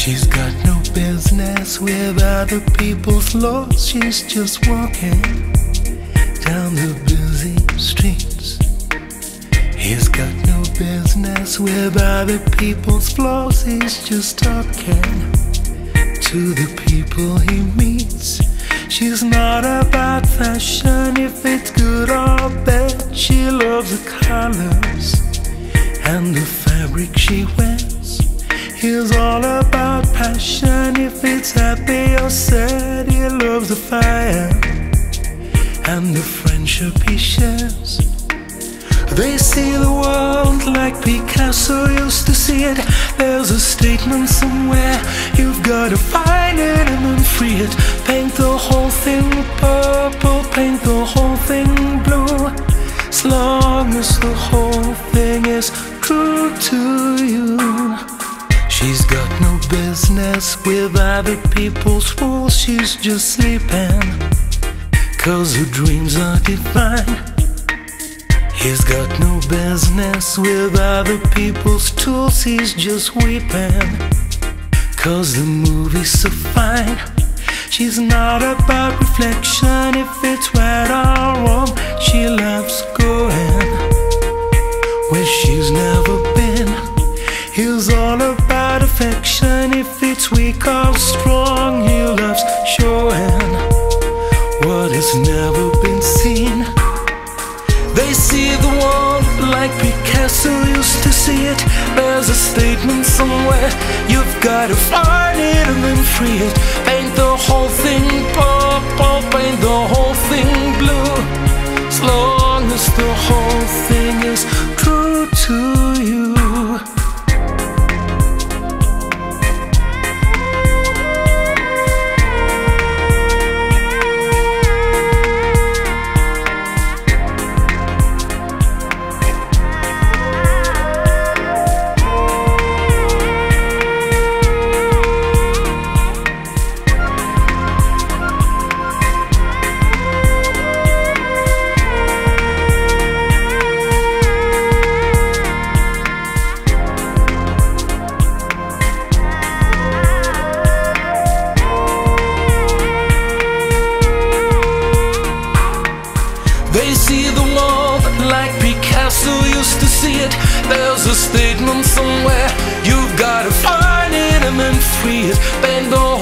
She's got no business with other people's laws. She's just walking down the busy streets. He's got no business with other people's flaws. He's just talking to the people he meets. She's not about fashion, if it's good or bad. She loves the colors and the fabric she wears. He's all about passion, if it's happy or sad. He loves the fire and the friendship he shares. They see the world like Picasso used to see it. There's a statement somewhere, you've got to find it and then free it. Paint the whole thing purple, paint the whole thing blue, as long as the whole thing is true to you. She's got no business with other people's rules. She's just sleeping, 'cause her dreams are divine. He's got no business with other people's tools. He's just weeping, 'cause the movie's so fine. She's not about reflection, if it's right or wrong. She loves going where she's never been. He's all about affection, if it's weak or strong. He loves showing what has never been seen. They see the world like Picasso used to see it. There's a statement somewhere, you've got to find it and then free it. Paint the whole thing purple, paint the whole thing blue, as long as the whole thing is true to you. They see the world like Picasso used to see it. There's a statement somewhere, you've got to find it and then free it. Bend